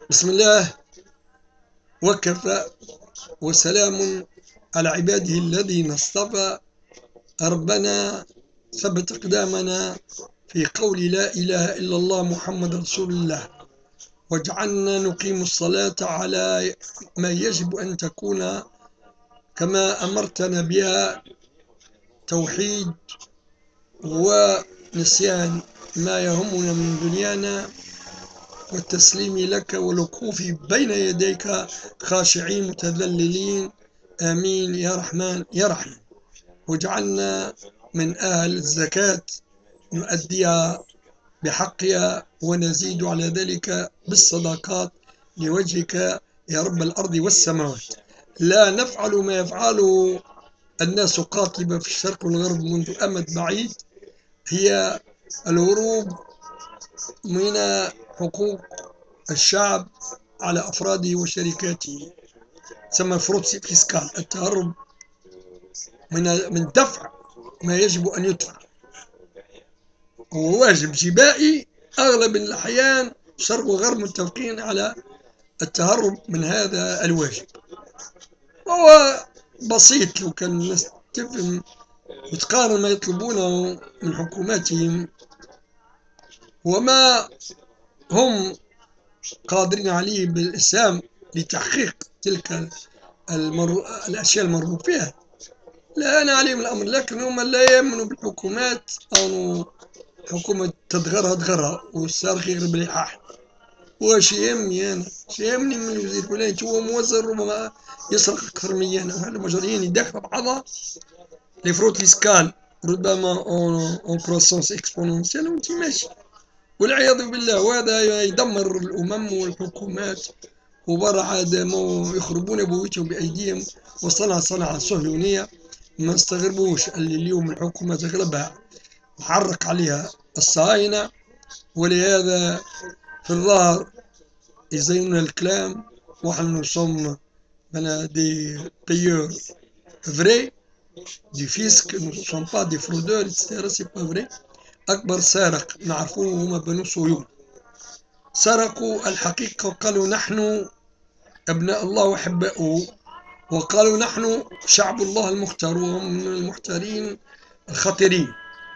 بسم الله وكفى وسلام على عباده الذين اصطفى. ربنا ثبت أقدامنا في قول لا إله إلا الله محمد رسول الله، واجعلنا نقيم الصلاة على ما يجب أن تكون كما أمرتنا بها، توحيد ونسيان ما يهمنا من دنيانا، والتسليم لك والوقوف بين يديك خاشعين متذللين. آمين يا رحمن يا رحيم. واجعلنا من أهل الزكاة نؤديها بحقها ونزيد على ذلك بالصدقات لوجهك يا رب الأرض والسماوات. لا نفعل ما يفعله الناس قاطبة في الشرق والغرب منذ أمد بعيد، هي الهروب من حقوق الشعب على أفراده وشركاته، تسمى فرود فيسكال، التهرب من دفع ما يجب أن يدفع، وهو واجب جبائي. أغلب الأحيان الشرق والغرب متفقين على التهرب من هذا الواجب، وهو بسيط لو كان الناس تفهم وتقارن ما يطلبونه من حكوماتهم وما هم قادرين عليه بالإسهام لتحقيق تلك الأشياء المرغوب فيها. لا أنا عليهم الأمر، لكن هم لا يؤمنوا بالحكومات، أو حكومة تدغرها والصاروخ يغرب اللحاح. واش يهمني أنا؟ يهمني من الوزير الفلاني هو موزر ربما يسرق أكثر مني أنا، وهذا مجريين يدخلوا بعضها لي فروت فيسكال ربما اون كروسونس اكسبونونسيال وانت ماشي، والعياذ بالله. وهذا يدمر الأمم والحكومات، وبرا عاد يخربون بيوتهم بأيديهم، وصنع صهيونية ما نستغربوش اللي اليوم الحكومة تغلبها محرك عليها الصهاينة. ولهذا في الظاهر يزينون الكلام، وحنا نصم بنا دي بيور فري دي فيسك، نو سون با دي فرودور اتسيتيرا، سي با فري. أكبر سارق نعرفوه هما بنو صهيون، سرقوا الحقيقة وقالوا نحن أبناء الله وأحباؤه، وقالوا نحن شعب الله المختار، وهم من المختارين الخطيرين،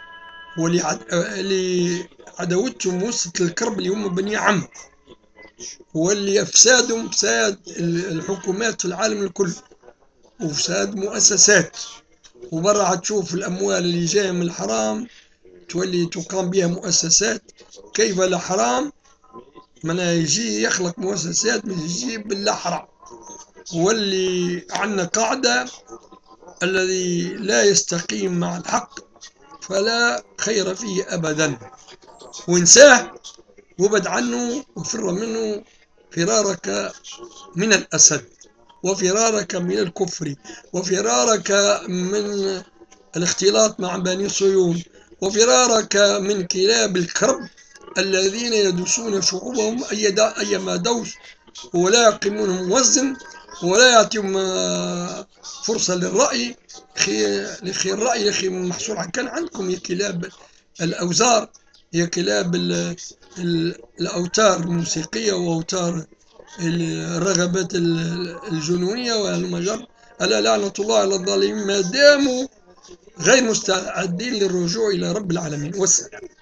واللي عداوتهم وصلت للكرب اللي هم بني عم، واللي أفسادهم فساد الحكومات في العالم الكل وفساد مؤسسات. وبرا تشوف الأموال اللي جاية من الحرام تولي تقام بها مؤسسات. كيف الحرام من يجي يخلق مؤسسات من يجيب بالحرام، واللي عندنا قاعدة الذي لا يستقيم مع الحق فلا خير فيه أبدا، وانساه وابعد عنه وفر منه فرارك من الأسد، وفرارك من الكفر، وفرارك من الاختلاط مع بني صهيون، وفرارك من كلاب الكرب الذين يدوسون شعوبهم أيما دوس، ولا يقيمونهم وزن، ولا يعطيهم فرصة للرأي. لخي الرأي لخي محصول كان عندكم يا كلاب الأوزار، يا كلاب الأوتار الموسيقية وأوتار الرغبات الجنونية والمجر. ألا لعنة الله على الظالمين ما داموا غير مستعدين للرجوع إلى رب العالمين. والسلام.